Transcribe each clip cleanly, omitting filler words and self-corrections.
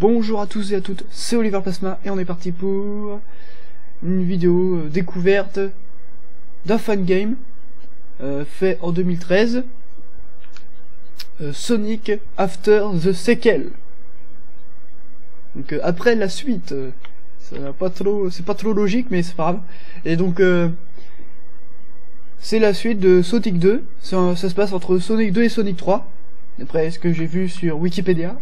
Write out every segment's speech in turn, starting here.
Bonjour à tous et à toutes, c'est Oliver Plasma et on est parti pour une vidéo découverte d'un fan game fait en 2013, Sonic After the Sequel. Donc après la suite, c'est pas trop logique mais c'est pas grave. Et donc c'est la suite de Sonic 2, ça se passe entre Sonic 2 et Sonic 3, d'après ce que j'ai vu sur Wikipédia.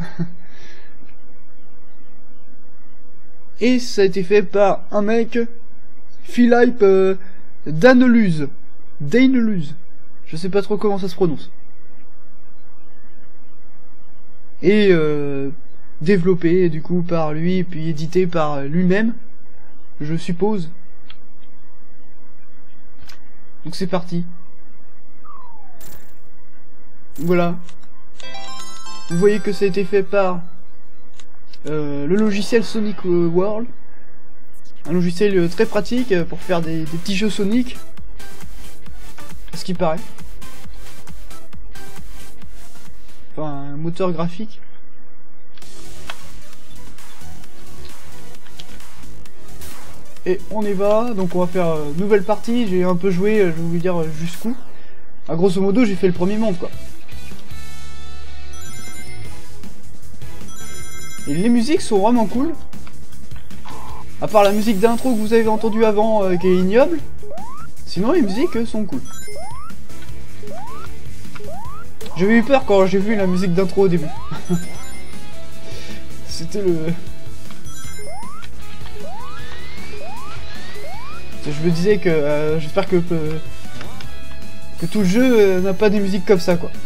Et ça a été fait par un mec, Philippe Daneluz. Je sais pas trop comment ça se prononce. Et développé du coup par lui, et puis édité par lui-même, je suppose. Donc c'est parti. Voilà. Vous voyez que ça a été fait par le logiciel Sonic World, un logiciel très pratique pour faire des petits jeux Sonic, à ce qui paraît. Enfin, un moteur graphique. Et on y va, donc on va faire nouvelle partie. J'ai un peu joué, je vais vous dire jusqu'où. À grosso modo, j'ai fait le premier monde, quoi. Et les musiques sont vraiment cool. À part la musique d'intro que vous avez entendue avant, qui est ignoble. Sinon les musiques sont cool. J'avais eu peur quand j'ai vu la musique d'intro au début. C'était le... Je me disais que j'espère que tout le jeu n'a pas des musiques comme ça, quoi.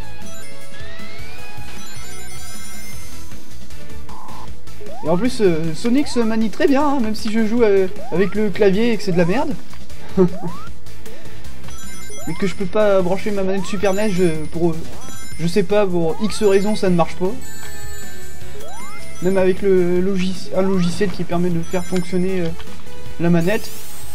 Et en plus, Sonic se manie très bien, hein, même si je joue avec le clavier et que c'est de la merde. Mais que je peux pas brancher ma manette Super NES pour... Je sais pas, pour X raisons ça ne marche pas. Même avec un logiciel qui permet de faire fonctionner la manette.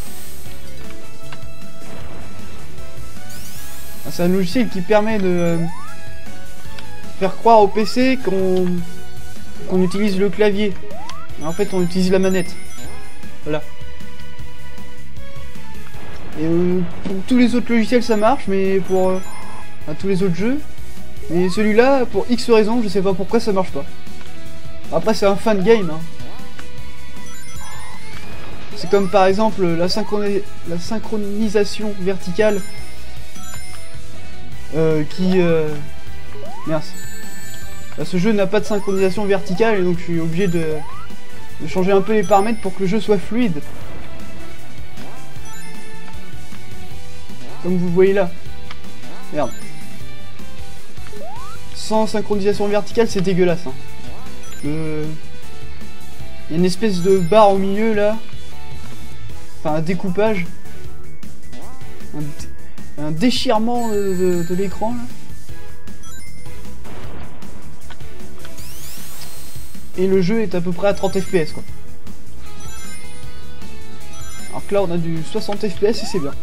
C'est un logiciel qui permet de faire croire au PC qu'on utilise le clavier. Mais en fait on utilise la manette. Voilà. Et pour tous les autres logiciels ça marche, mais pour tous les autres jeux. Mais celui-là, pour X raisons, je sais pas pourquoi ça marche pas. Après c'est un fan game, hein. C'est comme par exemple la synchronisation verticale Merci. Là, ce jeu n'a pas de synchronisation verticale et donc je suis obligé de changer un peu les paramètres pour que le jeu soit fluide. Comme vous voyez là. Merde. Sans synchronisation verticale, c'est dégueulasse. Hein. Il y a une espèce de barre au milieu là. Enfin, un découpage. Un déchirement de l'écran là. Et le jeu est à peu près à 30 FPS, quoi. Alors que là on a du 60 FPS et c'est bien.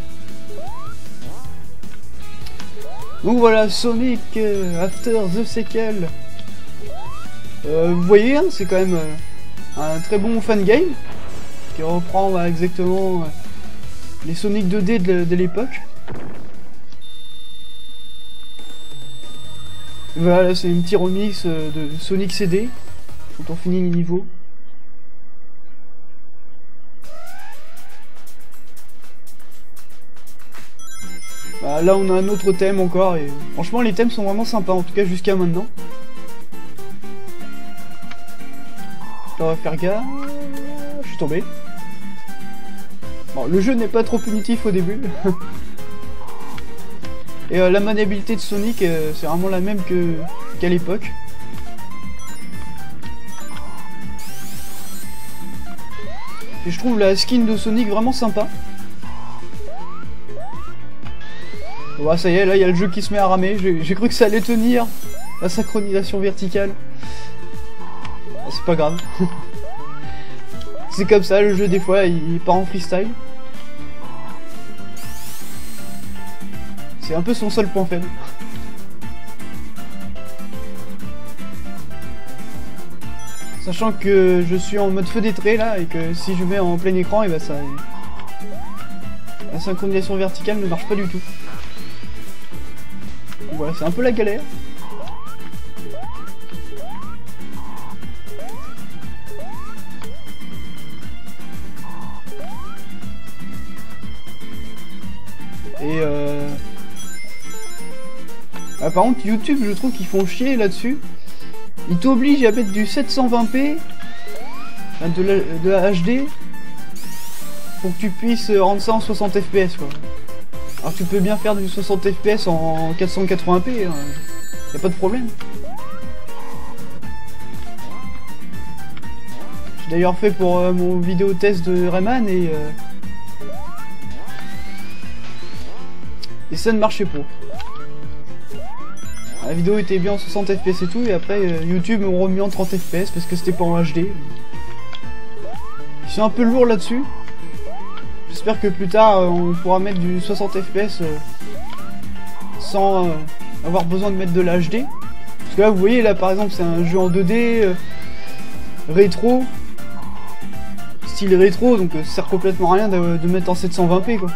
Donc voilà, Sonic After the Sequel. Vous voyez, hein, c'est quand même un très bon fan game qui reprend exactement les Sonic 2D de l'époque. Voilà, c'est un petit remix de Sonic CD. Quand on finit les niveaux. Bah, là on a un autre thème encore et franchement les thèmes sont vraiment sympas, en tout cas jusqu'à maintenant. On va faire gaffe. Je suis tombé. Bon, le jeu n'est pas trop punitif au début. Et la maniabilité de Sonic c'est vraiment la même qu'à l'époque. Et je trouve la skin de Sonic vraiment sympa. Ouais, ça y est, là il y a le jeu qui se met à ramer. J'ai cru que ça allait tenir la synchronisation verticale. C'est pas grave. C'est comme ça, le jeu des fois il part en freestyle. C'est un peu son seul point faible. Sachant que je suis en mode feu des traits là, et que si je mets en plein écran, et bah ça... La synchronisation verticale ne marche pas du tout. Donc voilà, c'est un peu la galère. Et ah, par contre, YouTube, je trouve qu'ils font chier là-dessus. Ils t'obligent à mettre du 720p, enfin de la HD, pour que tu puisses rendre ça en 60 fps quoi. Alors tu peux bien faire du 60 fps en 480p, hein. Y a pas de problème. J'ai d'ailleurs fait pour mon vidéo test de Rayman et ça ne marchait pas. La vidéo était bien en 60 fps et tout, et après YouTube m'ont remis en 30 fps parce que c'était pas en HD. Je suis un peu lourd là-dessus. J'espère que plus tard on pourra mettre du 60 fps sans avoir besoin de mettre de l'HD. Parce que là vous voyez là par exemple c'est un jeu en 2D rétro, style rétro, donc ça sert complètement à rien de mettre en 720p quoi.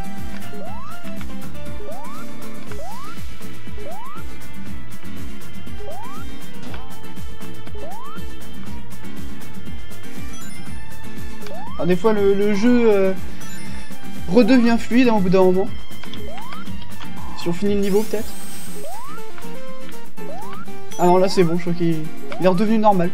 Alors des fois le jeu redevient fluide hein, au bout d'un moment. Si on finit le niveau peut-être. Ah non là c'est bon, je crois qu'il est redevenu normal.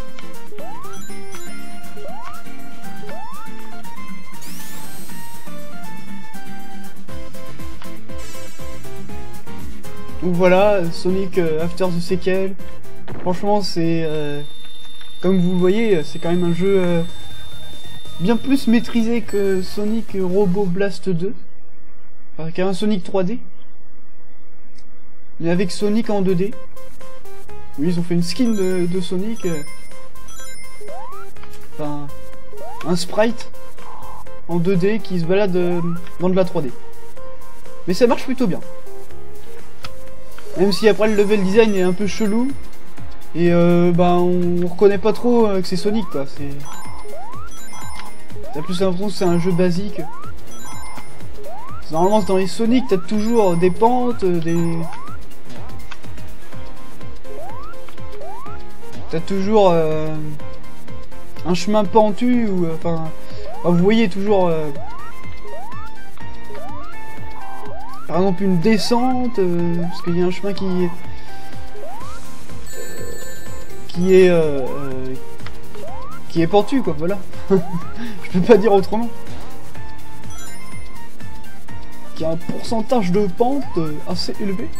Donc voilà, Sonic After the Sequel. Franchement c'est... comme vous le voyez, c'est quand même un jeu... bien plus maîtrisé que Sonic Robo Blast 2. Enfin, qu'un Sonic 3D. Mais avec Sonic en 2D. Oui, ils ont fait une skin de Sonic. Enfin, un sprite en 2D qui se balade dans de la 3D. Mais ça marche plutôt bien. Même si après le level design est un peu chelou. Et bah on reconnaît pas trop que c'est Sonic quoi. C'est... T'as plus l'impression que c'est un jeu basique. Normalement dans les Sonic t'as toujours des pentes, t'as toujours un chemin pentu ou enfin vous voyez toujours par exemple une descente parce qu'il y a un chemin qui est pentu quoi, voilà. Je peux pas dire autrement. Qui a un pourcentage de pente assez élevé.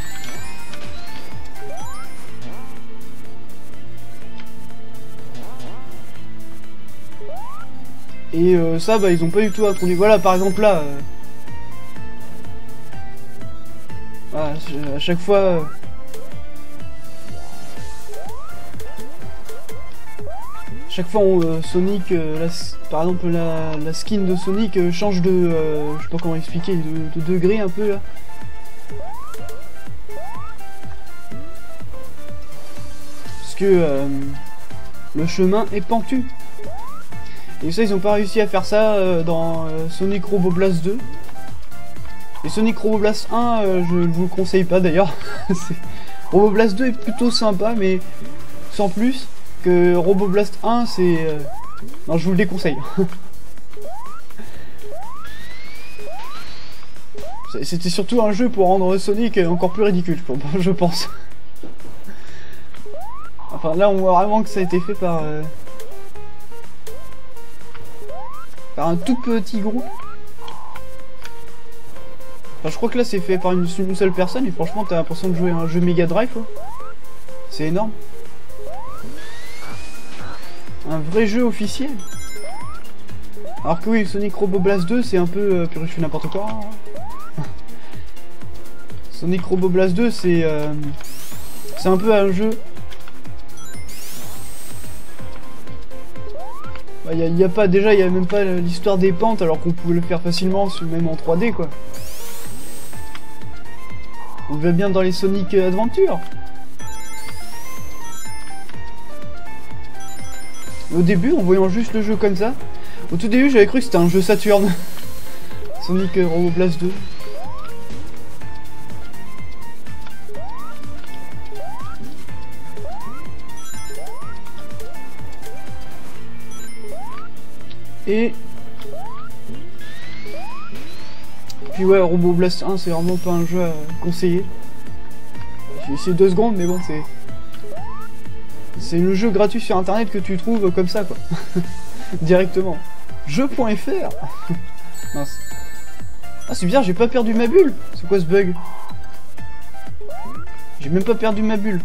Et ça bah ils ont pas du tout introduit. Voilà par exemple là voilà, à chaque fois Sonic, par exemple la skin de Sonic change de, je sais pas comment expliquer, de degré un peu là. Parce que le chemin est pentu. Et ça ils ont pas réussi à faire ça dans Sonic Robo Blast 2. Et Sonic Robo Blast 1, je ne vous le conseille pas d'ailleurs. Robo Blast 2 est plutôt sympa mais sans plus. Que Robo Blast 1 c'est... Non je vous le déconseille. C'était surtout un jeu pour rendre Sonic encore plus ridicule je pense. Enfin là on voit vraiment que ça a été fait par un tout petit groupe. Enfin je crois que là c'est fait par une seule personne et franchement t'as l'impression de jouer à un jeu Mega Drive quoi. C'est énorme. Un vrai jeu officiel. Alors que oui, Sonic Robo Blast 2, c'est un peu... purée, je fais n'importe quoi. Sonic Robo Blast 2, c'est un peu un jeu... Bah, y a pas, déjà, il n'y a même pas l'histoire des pentes, alors qu'on pouvait le faire facilement, même en 3D, quoi. On va bien dans les Sonic Adventure. Au début, en voyant juste le jeu comme ça, au tout début j'avais cru que c'était un jeu Saturn. Sonic Robo Blast 2. Et puis ouais, Robo Blast 1 c'est vraiment pas un jeu à conseiller. J'ai essayé 2 secondes mais bon c'est le jeu gratuit sur internet que tu trouves comme ça quoi. Directement. Jeu.fr. Mince. Ah c'est bizarre, j'ai pas perdu ma bulle. C'est quoi ce bug? J'ai même pas perdu ma bulle.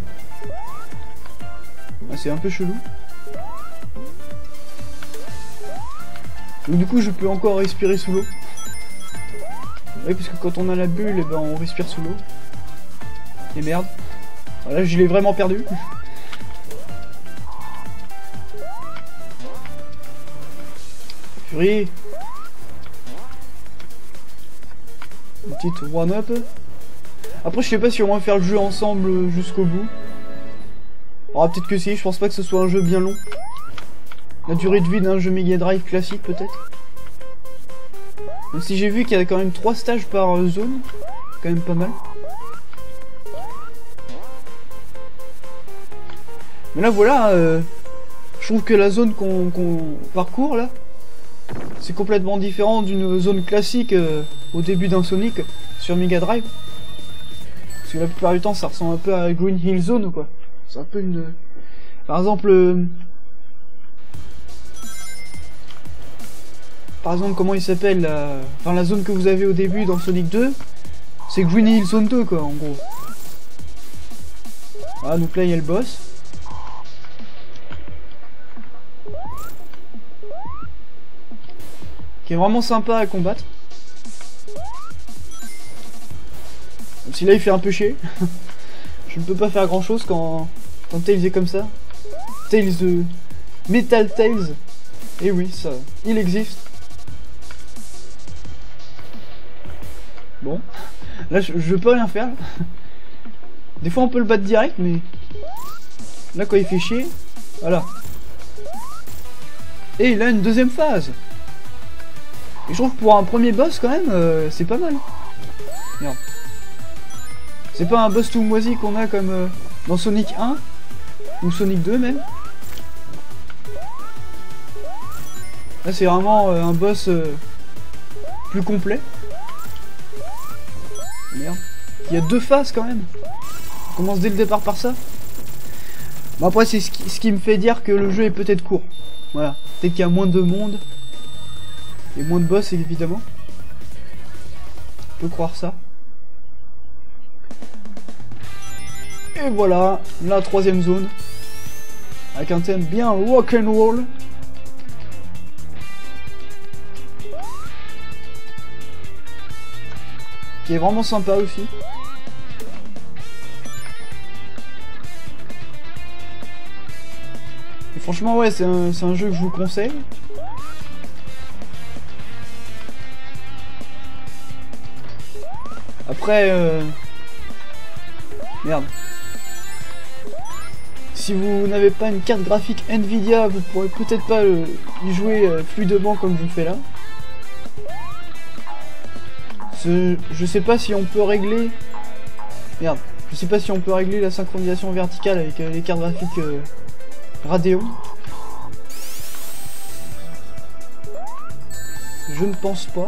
Ah c'est un peu chelou. Donc du coup je peux encore respirer sous l'eau. Oui parce que quand on a la bulle, eh ben, on respire sous l'eau. Et merde. Voilà, je l'ai vraiment perdu. Fury. Une petite one-up. Après je sais pas si on va faire le jeu ensemble jusqu'au bout. Alors peut-être que si, je pense pas que ce soit un jeu bien long. La durée de vie d'un jeu Mega Drive classique peut-être. Même si j'ai vu qu'il y a quand même 3 stages par zone. Quand même pas mal. Mais là voilà, je trouve que la zone qu'on parcourt là, c'est complètement différent d'une zone classique au début d'un Sonic sur Mega Drive. Parce que la plupart du temps ça ressemble un peu à Green Hill Zone ou quoi. C'est un peu une... Par exemple, comment il s'appelle la... Enfin, la zone que vous avez au début dans Sonic 2, c'est Green Hill Zone 2 quoi, en gros. Ah, donc là il y a le boss. Qui est vraiment sympa à combattre. Même si là il fait un peu chier. Je ne peux pas faire grand chose quand Tails est comme ça. Tails de Metal Tails. Et oui, ça, il existe. Bon, là je peux rien faire. Des fois on peut le battre direct, mais là quand il fait chier, voilà. Et il a une deuxième phase. Et je trouve que pour un premier boss quand même, c'est pas mal. Merde. C'est pas un boss tout moisi qu'on a comme dans Sonic 1 ou Sonic 2 même. Là c'est vraiment un boss plus complet. Merde. Il y a 2 phases quand même. On commence dès le départ par ça. Bon après c'est ce qui me fait dire que le jeu est peut-être court. Voilà. Peut-être qu'il y a moins de monde. Et moins de boss évidemment. On peut croire ça. Et voilà, la 3ème zone. Avec un thème bien rock'n'roll. Qui est vraiment sympa aussi. Et franchement ouais, c'est un jeu que je vous conseille. Après, merde. Si vous n'avez pas une carte graphique Nvidia, vous pourrez peut-être pas y jouer fluidement comme je fais là. Je sais pas si on peut régler... Merde. Je sais pas si on peut régler la synchronisation verticale avec les cartes graphiques Radeon. Je ne pense pas.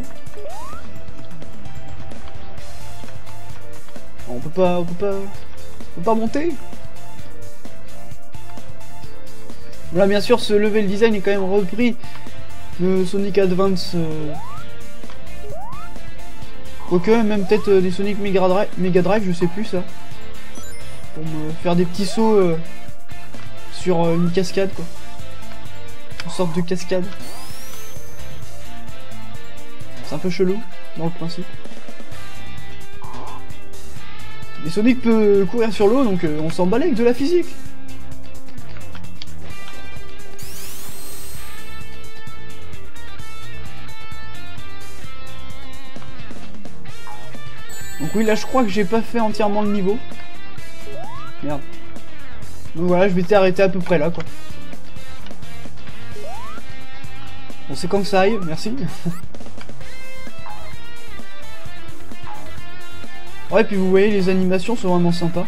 On peut pas monter. Voilà, bien sûr, ce level design est quand même repris de Sonic Advance. Quoique, même peut-être des Sonic Mega Drive, je sais plus ça. Pour me faire des petits sauts sur une cascade, quoi. Une sorte de cascade. C'est un peu chelou, dans le principe. Et Sonic peut courir sur l'eau, donc on s'en bat avec de la physique. Donc oui, là je crois que j'ai pas fait entièrement le niveau. Merde. Donc voilà, je m'étais arrêté à peu près là, quoi. On sait quand que ça arrive, merci. Ouais, puis vous voyez, les animations sont vraiment sympas.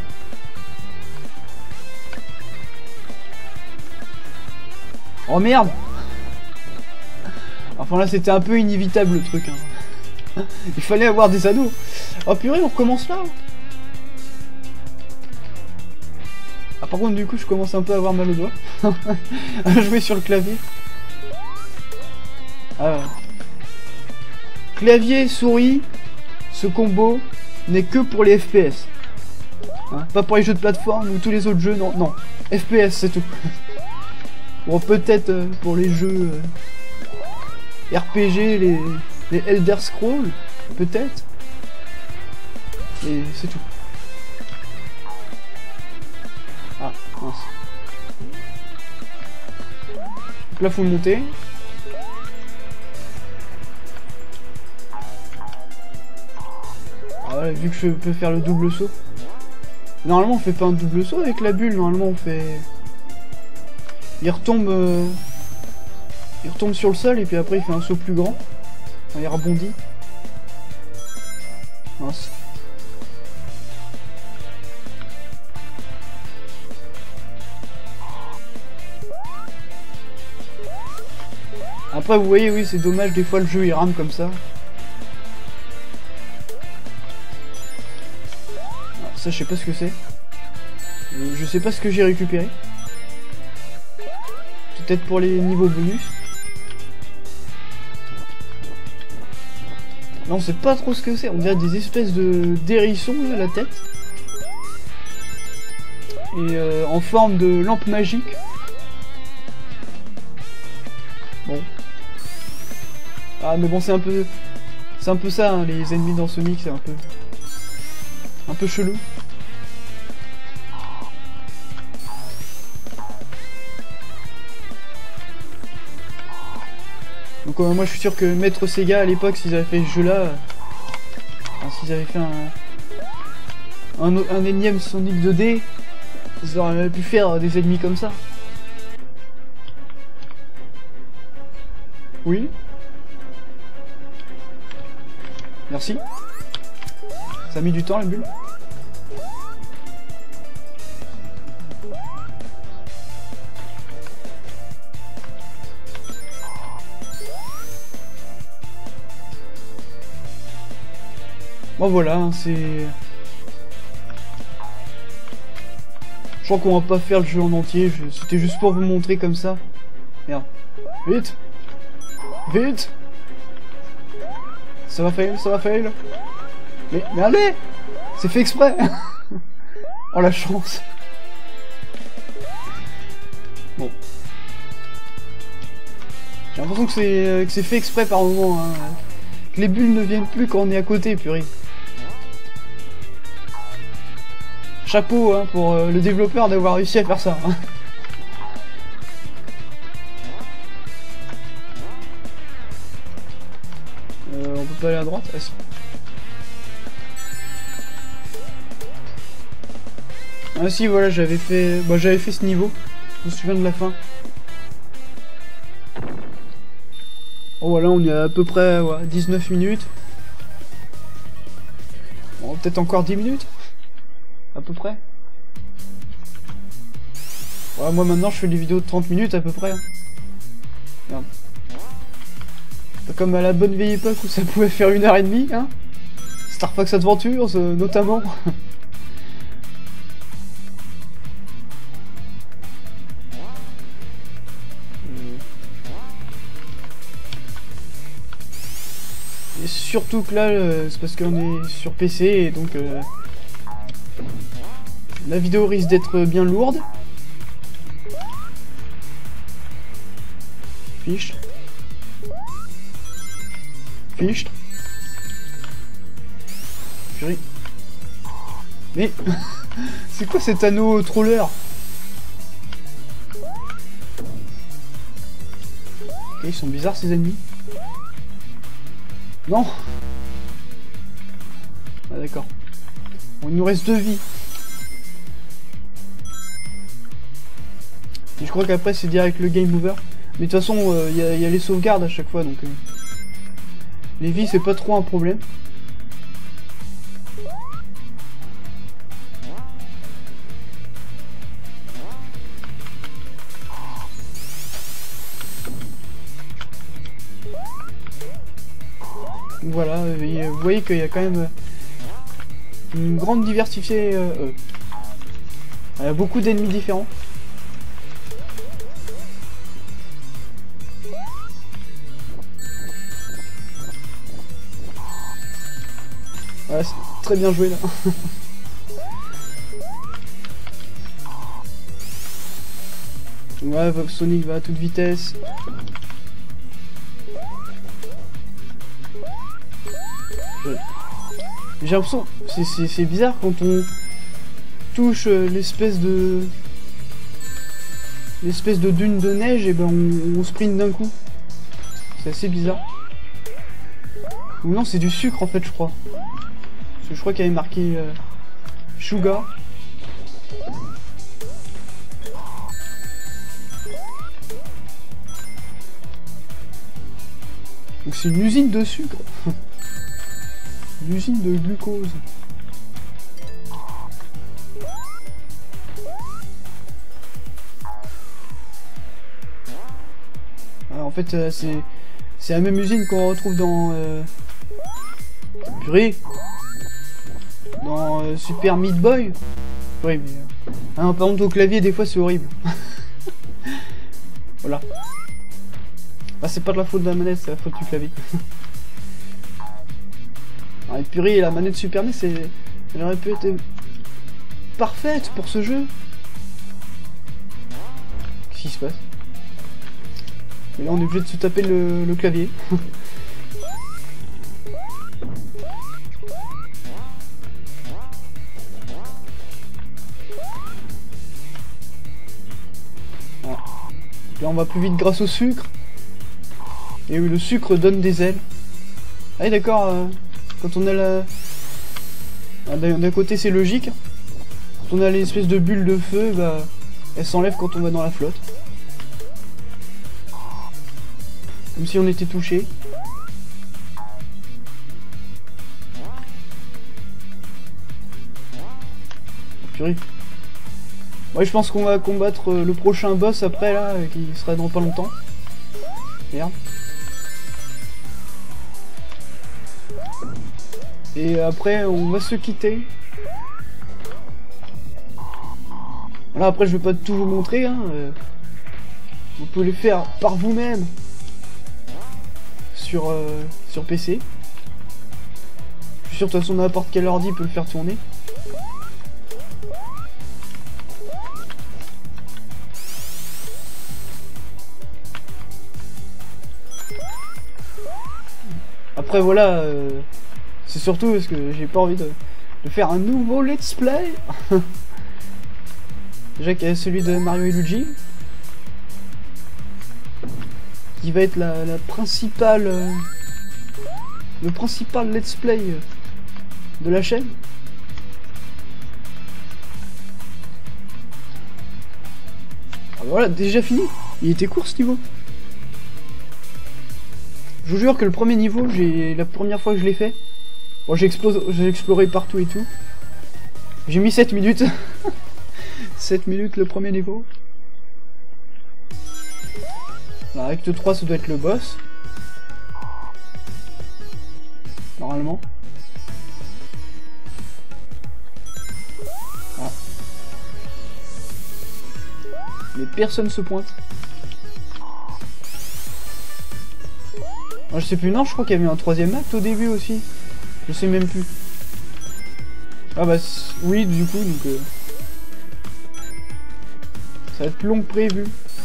Oh merde! Enfin là, c'était un peu inévitable le truc. Hein. Il fallait avoir des anneaux. Oh purée, on recommence là. Ah par contre, du coup, je commence un peu à avoir mal aux doigts. À jouer sur le clavier. Ah. Clavier, souris, ce combo n'est que pour les FPS. Hein, pas pour les jeux de plateforme ou tous les autres jeux, non, non. FPS, c'est tout. Bon, peut-être pour les jeux RPG, les Elder Scrolls, peut-être. Et c'est tout. Ah, mince. Donc là, faut monter. Ah ouais, vu que je peux faire le double saut. Normalement, on fait pas un double saut avec la bulle. Normalement, on fait... Il retombe sur le sol et puis après, il fait un saut plus grand. Enfin, il rebondit. Mince. Après, vous voyez, oui, c'est dommage, des fois, le jeu, il rame comme ça. Ah, ça, je sais pas ce que c'est. Je sais pas ce que j'ai récupéré. Peut-être pour les niveaux bonus. Non, on sait pas trop ce que c'est. On dirait des espèces de d'hérissons là, à la tête. Et en forme de lampe magique. Bon. Ah mais bon, c'est un peu ça, hein, les ennemis dans Sonic, c'est un peu chelou. Donc moi je suis sûr que Maître Sega à l'époque, s'ils avaient fait ce jeu là, s'ils avaient fait un énième Sonic 2D, ils auraient pu faire des ennemis comme ça. Oui. Merci. Ça a mis du temps la bulle. Bon voilà, hein, c'est... Je crois qu'on va pas faire le jeu en entier, c'était juste pour vous montrer comme ça. Merde. Vite. Vite. Ça va fail, ça va fail. Mais allez. C'est fait exprès. Oh la chance. Bon. J'ai l'impression que c'est fait exprès par moment. Hein. Que les bulles ne viennent plus quand on est à côté, purée. Chapeau hein, pour le développeur d'avoir réussi à faire ça. Hein. On peut pas aller à droite? Ah si. Ah si, voilà, j'avais fait ce niveau. Je me souviens de la fin. Oh voilà, on est à peu près ouais, 19 minutes. Bon, peut-être encore 10 minutes. À peu près. Ouais, moi maintenant je fais des vidéos de 30 minutes à peu près. Merde. Pas comme à la bonne vieille époque où ça pouvait faire 1h30, hein. Star Fox Adventures, notamment. Et surtout que là, c'est parce qu'on est sur PC et donc la vidéo risque d'être bien lourde. Fiche. Fiche. Purée. Mais c'est quoi cet anneau troller? Ok, ils sont bizarres ces ennemis. Non. Ah d'accord. Bon, il nous reste 2 vies. Et je crois qu'après c'est direct le game over. Mais de toute façon, y a les sauvegardes à chaque fois, donc... les vies, c'est pas trop un problème. Voilà, et vous voyez qu'il y a quand même une grande diversité... il y a beaucoup d'ennemis différents. Ouais, c'est très bien joué là. Ouais, Sonic va à toute vitesse. J'ai l'impression... c'est bizarre quand on touche l'espèce de dune de neige, et ben on sprint d'un coup. C'est assez bizarre. Ou non, c'est du sucre en fait, je crois. Parce que je crois qu'il y avait marqué Sugar. Donc c'est une usine de sucre. Une usine de glucose. Alors, en fait, c'est la même usine qu'on retrouve dans... purée. Dans Super Meat Boy. Oui, mais... par contre, au clavier, des fois, c'est horrible. Voilà. Ah, c'est pas de la faute de la manette, c'est la faute du clavier. Ah, et purée, la manette Super NES, elle aurait pu être parfaite pour ce jeu. Qu'est-ce qui se passe? Mais là, on est obligé de se taper le clavier. Voilà. Là, on va plus vite grâce au sucre. Et oui, le sucre donne des ailes. Ah, d'accord. Quand on a la... d'un côté, c'est logique. Quand on a l'espèce de bulle de feu, bah, elle s'enlève quand on va dans la flotte. Comme si on était touché. Purée. Ouais, je pense qu'on va combattre le prochain boss après, là, qui sera dans pas longtemps. Merde. Et après, on va se quitter. Voilà, après, je vais pas tout vous montrer, hein. Vous pouvez le faire par vous-même. Sur PC. Je suis sûr, de toute façon, n'importe quel ordi peut le faire tourner. Après, voilà... c'est surtout parce que j'ai pas envie de faire un nouveau let's play. Déjà qu'il y a celui de Mario et Luigi, qui va être la principale... le principal let's play de la chaîne. Ah, voilà, déjà fini. Il était court ce niveau. Je vous jure que le premier niveau, la première fois que je l'ai fait, bon, j'ai exploré partout et tout. J'ai mis 7 minutes. 7 minutes le premier niveau. Alors, Acte 3, ça doit être le boss. Normalement. Ah. Mais personne se pointe. Alors, je sais plus, non, je crois qu'il y avait un troisième acte au début aussi. Je sais même plus. Ah bah oui, du coup, donc... ça va être plus long que prévu.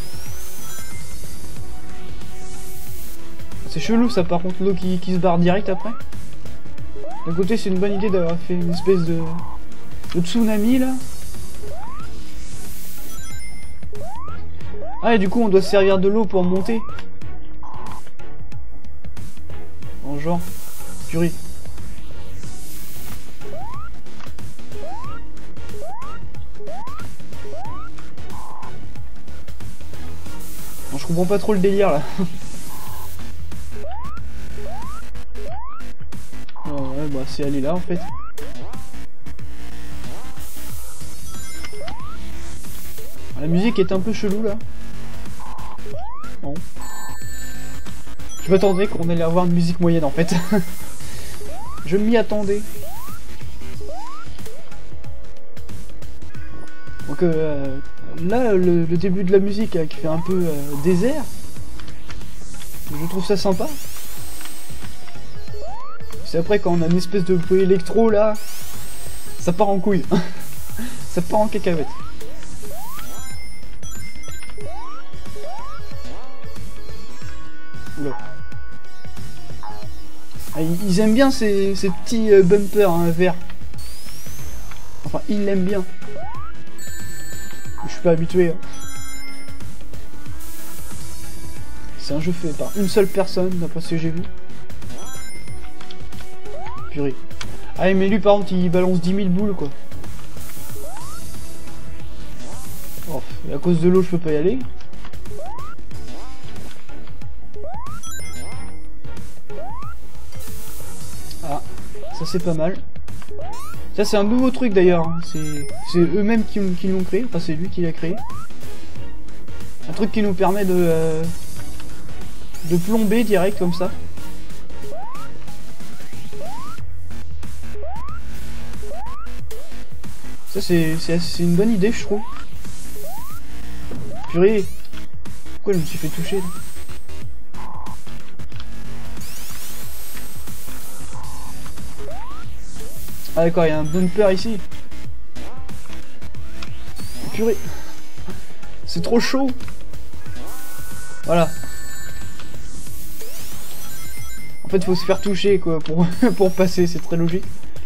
C'est chelou ça, par contre, l'eau qui se barre direct après. D'un côté, c'est une bonne idée d'avoir fait une espèce de tsunami, là. Ah, et du coup, on doit se servir de l'eau pour monter. En genre... purée. Je je comprends pas trop le délire là. Oh, ouais, bah c'est aller là en fait. La musique est un peu chelou là. Bon. Je m'attendais qu'on allait avoir une musique moyenne en fait. Je m'y attendais. Donc là, le début de la musique qui fait un peu désert, je trouve ça sympa. C'est après quand on a une espèce de bruit électro là, ça part en couille. Ça part en cacahuète. Oula. Ah, ils aiment bien ces petits bumpers hein, verts. Enfin, ils l'aiment bien. Je suis pas habitué. Hein. C'est un jeu fait par une seule personne, d'après ce que j'ai vu. Purée. Ah mais lui par contre il balance 10 000 boules quoi. Oh, et à cause de l'eau je peux pas y aller. Ah, ça c'est pas mal. Ça c'est un nouveau truc d'ailleurs, hein. C'est eux-mêmes qui l'ont créé, enfin c'est lui qui l'a créé. Un truc qui nous permet de plomber direct comme ça. Ça c'est une bonne idée je trouve. Purée. Pourquoi je me suis fait toucher là? Ah d'accord, il y a un bumper ici. Purée. C'est trop chaud. Voilà. En fait faut se faire toucher quoi pour passer, c'est très logique.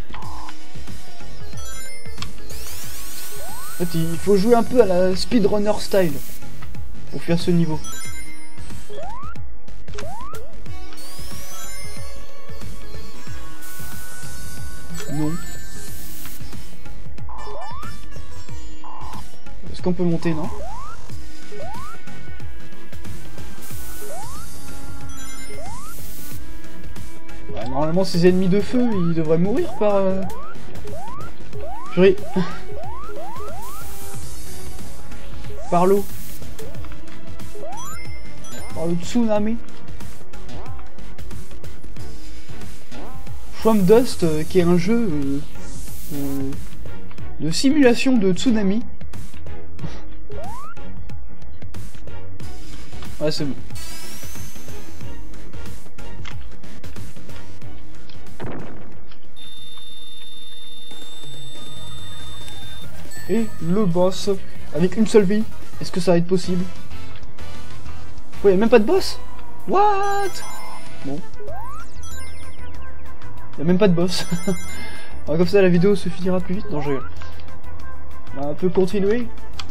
En fait il faut jouer un peu à la speedrunner style pour faire ce niveau. Non. Est-ce qu'on peut monter, non? Bah, normalement ces ennemis de feu, ils devraient mourir par... Purée. Par l'eau. Par le tsunami. Swamp Dust, qui est un jeu de simulation de tsunami. Ouais, c'est bon. Et le boss, avec une seule vie, est-ce que ça va être possible? Ouais, y'a même pas de boss? What? Bon. Y'a même pas de boss. Alors, comme ça la vidéo se finira plus vite. Non, je rigole. On peut continuer.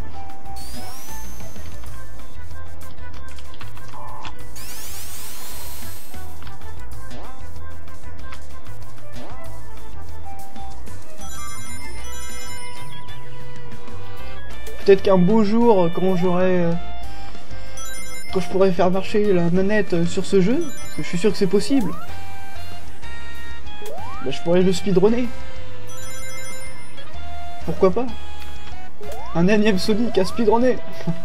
Peut-être qu'un beau jour, quand je pourrais faire marcher la manette sur ce jeu, parce que je suis sûr que c'est possible, bah, je pourrais le speedrunner. Pourquoi pas? Un énième Sonic à speedrunner.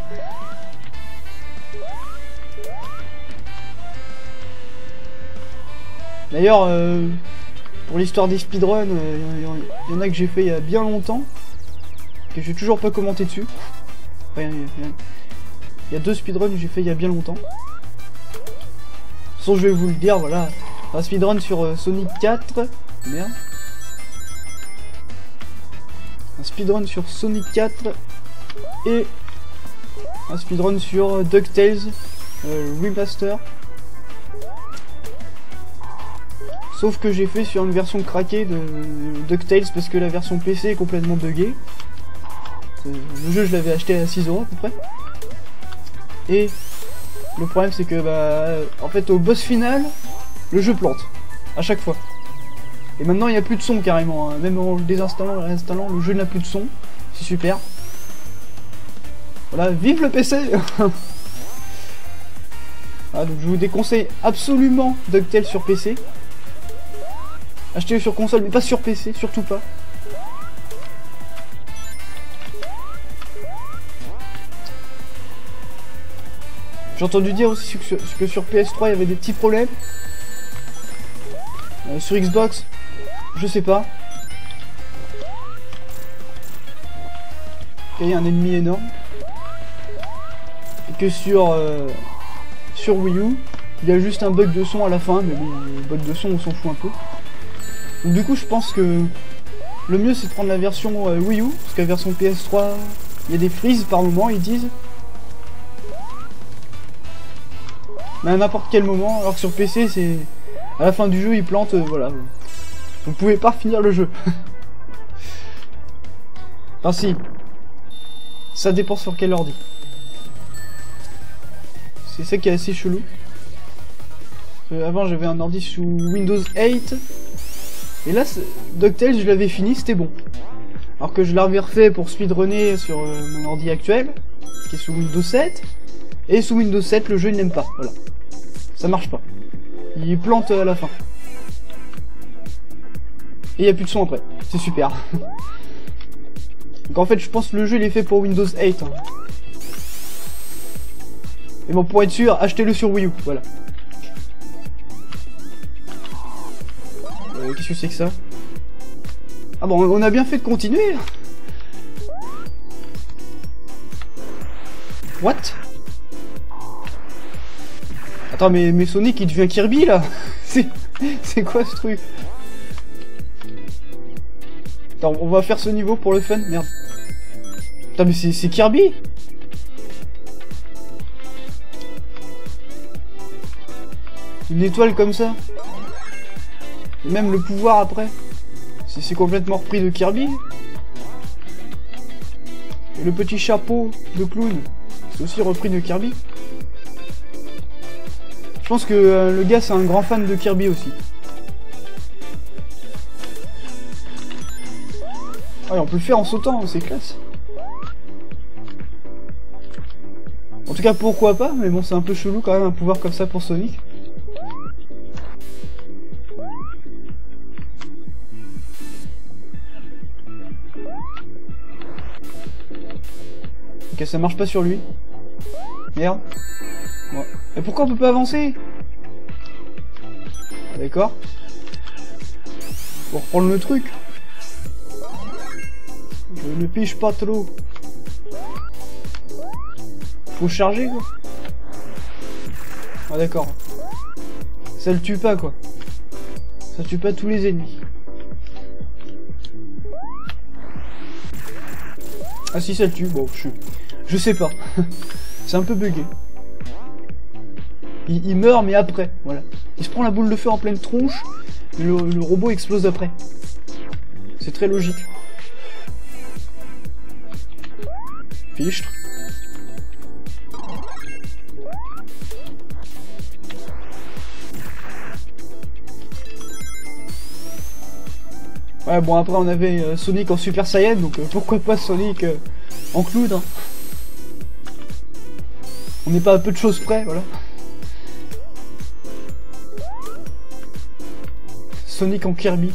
D'ailleurs, pour l'histoire des speedruns, il y en a que j'ai fait il y a bien longtemps, que j'ai toujours pas commenté dessus. Enfin, il y a 2 speedruns que j'ai fait il y a bien longtemps. De toute façon, je vais vous le dire, voilà. Un speedrun sur Sonic 4. Merde. Un speedrun sur Sonic 4. Et un speedrun sur DuckTales Remaster. Sauf que j'ai fait sur une version craquée de DuckTales parce que la version PC est complètement buggée. Le jeu je l'avais acheté à 6 € à peu près. Et le problème c'est que bah en fait au boss final le jeu plante à chaque fois. Et maintenant il n'y a plus de son carrément, hein. Même en le désinstallant et réinstallant le jeu n'a plus de son. C'est super. Voilà, vive le PC. Ah, donc je vous déconseille absolument DuckTales sur PC. Achetez-le sur console, mais pas sur PC, surtout pas. J'ai entendu dire aussi que sur PS3 il y avait des petits problèmes. Sur Xbox, je sais pas. Il y a un ennemi énorme. Et que sur Wii U, il y a juste un bug de son à la fin, mais bon, le bug de son on s'en fout un peu. Donc du coup je pense que le mieux c'est de prendre la version Wii U, parce que la version PS3, il y a des freezes par moment, ils disent. Mais à n'importe quel moment, alors que sur PC c'est... À la fin du jeu il plante, voilà. Vous pouvez pas finir le jeu. Enfin si. Ça dépend sur quel ordi. C'est ça qui est assez chelou. Avant j'avais un ordi sous Windows 8. Et là, DuckTales je l'avais fini, c'était bon. Alors que je l'avais refait pour speedrunner sur mon ordi actuel, qui est sous Windows 7. Et sous Windows 7, le jeu il n'aime pas, voilà. Ça marche pas. Il plante à la fin. Et il n'y a plus de son après. C'est super. Donc en fait, je pense que le jeu il est fait pour Windows 8. Hein. Et bon, pour être sûr, achetez-le sur Wii U, voilà. Qu'est-ce que c'est que ça? Ah bon, on a bien fait de continuer. What? Attends, mais Sonic il devient Kirby là. C'est quoi ce truc? Attends, on va faire ce niveau pour le fun. Merde. Putain, mais c'est Kirby. Une étoile comme ça. Et même le pouvoir après. C'est complètement repris de Kirby. Et le petit chapeau de clown, c'est aussi repris de Kirby. Je pense que le gars c'est un grand fan de Kirby aussi. Ah, et on peut le faire en sautant, c'est classe. En tout cas pourquoi pas, mais bon c'est un peu chelou quand même un pouvoir comme ça pour Sonic. Ok, ça marche pas sur lui. Merde. Bon. Et pourquoi on peut pas avancer? Ah, d'accord. Pour reprendre le truc. Je ne piche pas trop. Faut charger quoi. Ah d'accord. Ça le tue pas quoi. Ça tue pas tous les ennemis. Ah si ça le tue, bon je sais pas. C'est un peu bugué. Il meurt mais après, voilà. Il se prend la boule de feu en pleine tronche, et le robot explose après. C'est très logique. Fichtre. Ouais bon après on avait Sonic en Super Saiyan, donc pourquoi pas Sonic en clown hein. On n'est pas à peu de choses près, voilà. Sonic en Kirby.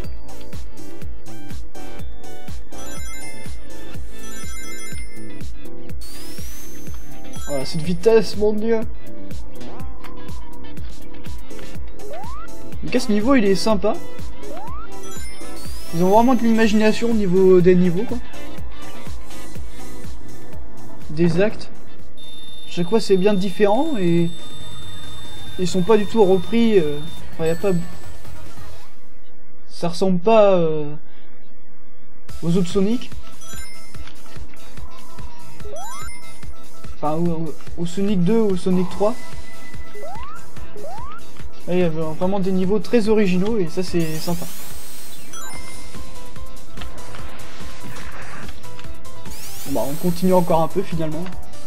Voilà, cette vitesse, mon dieu. Donc à ce niveau, il est sympa. Ils ont vraiment de l'imagination au niveau des niveaux, quoi. Des actes. Chaque fois, c'est bien différent et ils sont pas du tout repris. Enfin, y a pas. Ça ressemble pas aux autres Sonic. Enfin, au Sonic 2 ou au Sonic 3. Il y avait vraiment des niveaux très originaux et ça, c'est sympa. Bon, bah, on continue encore un peu finalement.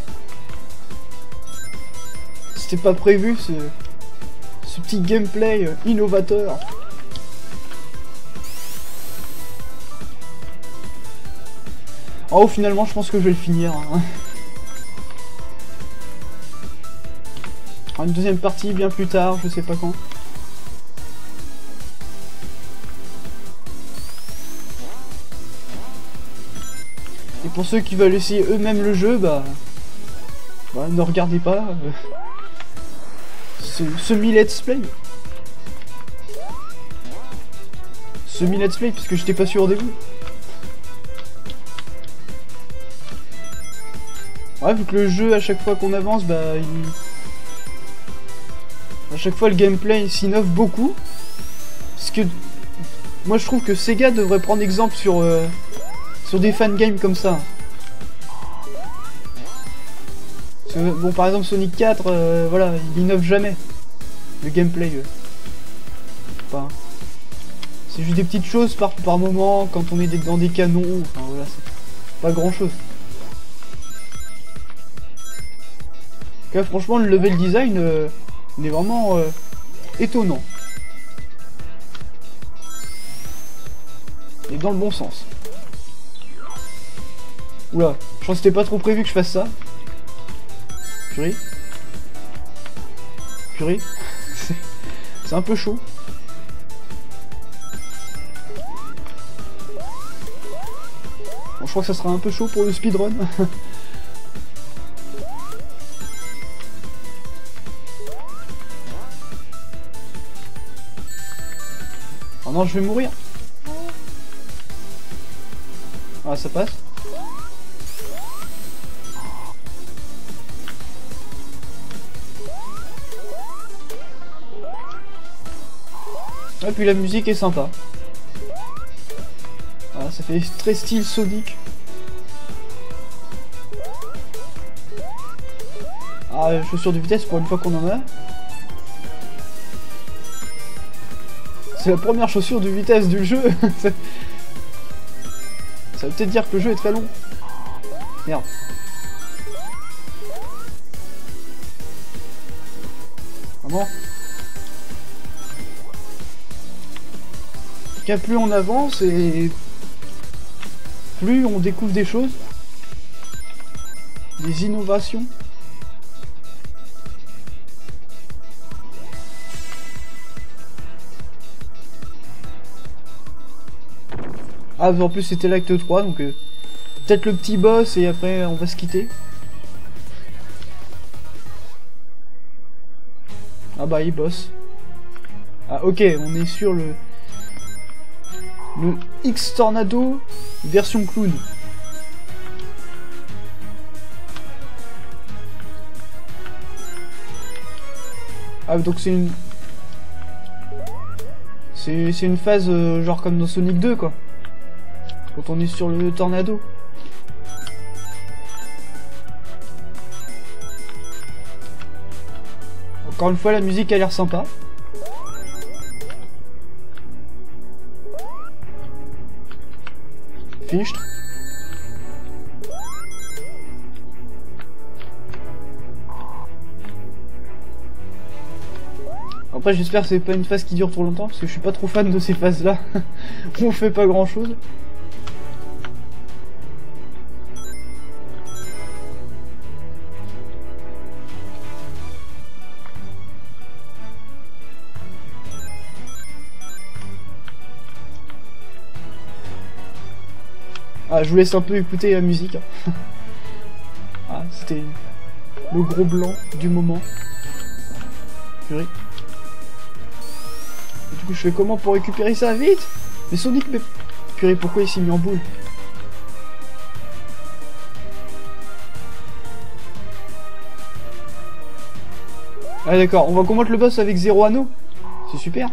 C'était pas prévu ce petit gameplay innovateur. En haut finalement je pense que je vais le finir. Hein. fera une deuxième partie bien plus tard, je sais pas quand. Et pour ceux qui veulent essayer eux-mêmes le jeu, bah ne regardez pas semi-let's play. Semi-let's play, puisque j'étais pas sûr au début. Ouais, vu que le jeu, à chaque fois qu'on avance, bah à chaque fois le gameplay s'innove beaucoup. Parce que moi je trouve que Sega devrait prendre exemple sur des fangames comme ça. Bon, par exemple Sonic 4, voilà, il innove jamais le gameplay. Enfin, c'est juste des petites choses par moment quand on est dans des canons. Enfin voilà, c'est pas grand chose. Là, franchement, le level design il est vraiment étonnant. Et dans le bon sens. Oula, je pense que c'était pas trop prévu que je fasse ça. Purée. Purée. C'est un peu chaud. Bon, je crois que ça sera un peu chaud pour le speedrun. Oh non, je vais mourir. Ah, ça passe. Et puis la musique est sympa. Voilà, ça fait très style Sonic. Ah, chaussure de vitesse pour une fois qu'on en a. C'est la première chaussure de vitesse du jeu. Ça veut peut-être dire que le jeu est très long. Merde. Vraiment. Plus on avance et plus on découvre des choses, des innovations. Ah, en plus c'était l'acte 3, donc peut-être le petit boss et après on va se quitter. Ah bah il bosse. Ah ok, on est sur le X-Tornado version clown. Ah donc c'est une... C'est une phase genre comme dans Sonic 2 quoi. Quand on est sur le tornado. Encore une fois la musique a l'air sympa. Fichtre. Après j'espère que c'est pas une phase qui dure trop longtemps parce que je suis pas trop fan de ces phases là où on fait pas grand chose. Ah, je vous laisse un peu écouter la musique. Ah, c'était le gros blanc du moment. Purée. Et du coup, je fais comment pour récupérer ça vite? Mais Sonic, mais... Purée, pourquoi il s'est mis en boule? Ah d'accord, on va combattre le boss avec 0 anneau. C'est super.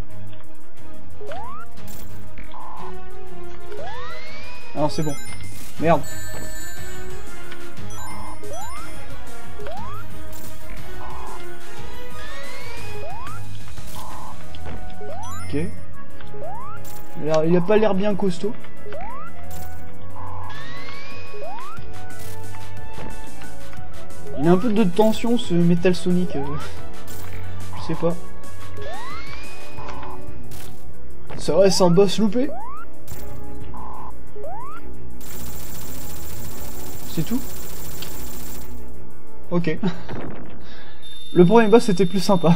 Alors c'est bon. Merde. Ok. Il a pas l'air bien costaud. Il a un peu de tension ce Metal Sonic. Je sais pas. Ça reste un boss loupé. C'est tout? Ok. Le premier boss était plus sympa.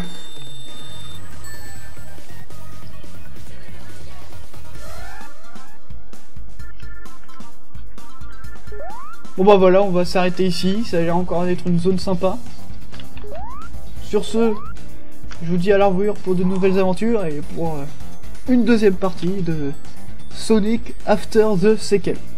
Bon bah voilà, on va s'arrêter ici, ça a l'air encore d'être une zone sympa. Sur ce, je vous dis à la revoyure pour de nouvelles aventures et pour une deuxième partie de Sonic After the Sequel.